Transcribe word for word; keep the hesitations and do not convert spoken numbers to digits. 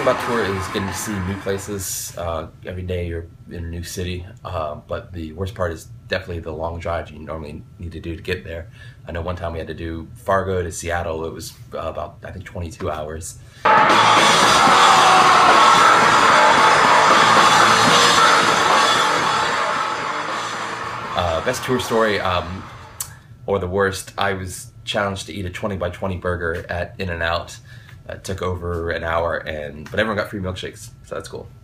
thing about tour is getting to see new places. Uh, every day you're in a new city, uh, but the worst part is definitely the long drive you normally need to do to get there. I know one time we had to do Fargo to Seattle. It was uh, about, I think, twenty-two hours. Uh, best tour story, um, or the worst, I was challenged to eat a twenty by twenty burger at In-N-Out. It took over an hour, and but everyone got free milkshakes, so that's cool.